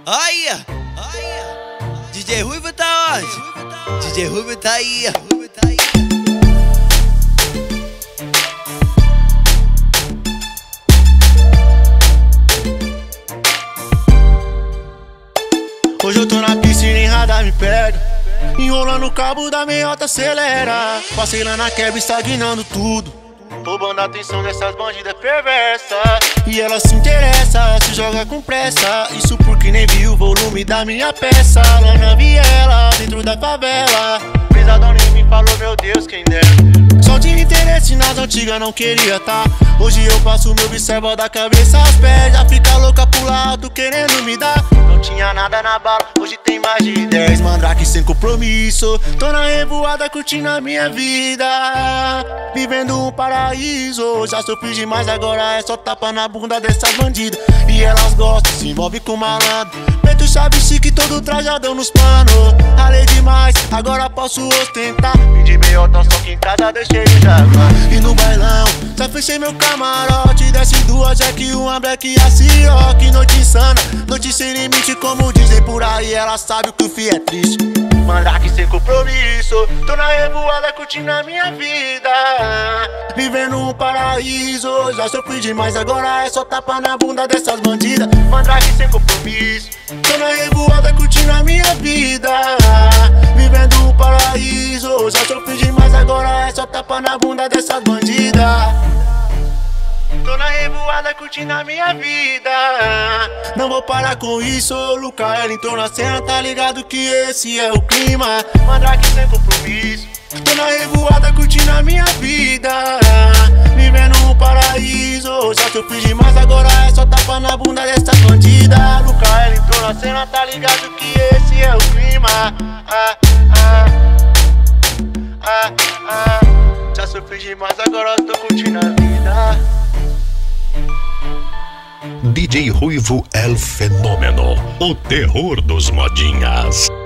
Aí, DJ Ruivo tá onde? DJ Ruivo tá aí. Hoje eu tô na piscina e radar me pega, enrolando o cabo da meiota acelera. Passei lá na quebra estagnando tudo, roubando a atenção dessas bandidas perversas. E ela se interessa, se joga com pressa, isso porque nem viu o volume da minha peça. Lá na viela, dentro da favela, pesadão nem me falou, meu Deus, quem dera. Só tinha interesse nas antigas, não queria tá. Hoje eu passo meu observa da cabeça aos pés, já fica louca pro alto querendo me dar. Não tinha nada na bala, hoje tem mais de 10. Mandrake sem compromisso, tô na revoada curtindo a minha vida, vivendo um paraíso. Já sofri demais, agora é só tapa na bunda dessas bandidas. E elas gostam, se envolve com malandro, preto chave chique, todo trajadão nos panos. Ralei demais, agora posso ostentar, vim de meiota, só que em casa deixei de jaguar. E no bailão, já fechei meu camarote, desce duas Jack, uma Black e a Cioc. Noite insana, noite sem limite, como dizem por aí, ela sabe que o fio é triste. Mandrake sem compromisso, tô na revoada curtindo a minha vida, vivendo um paraíso. Já sofri demais, agora é só tapa na bunda dessas bandidas. Mandrake sem compromisso, tô na revoada curtindo a minha vida, vivendo um paraíso. Já sofri demais, agora é só tapa na bunda dessas bandidas. Tô na revoada curtindo a minha vida, não vou parar com isso. Lucael entrou na cena, tá ligado que esse é o clima. Mandrake sem compromisso, tô na revoada curtindo a minha vida, vivendo um paraíso. Já sofri demais, agora é só tapa na bunda dessas bandidas. Lucael entrou na cena, tá ligado que esse é o clima. Já sofri demais, agora eu tô curtindo a vida. DJ Ruivo El Fenômeno, o terror dos modinhas.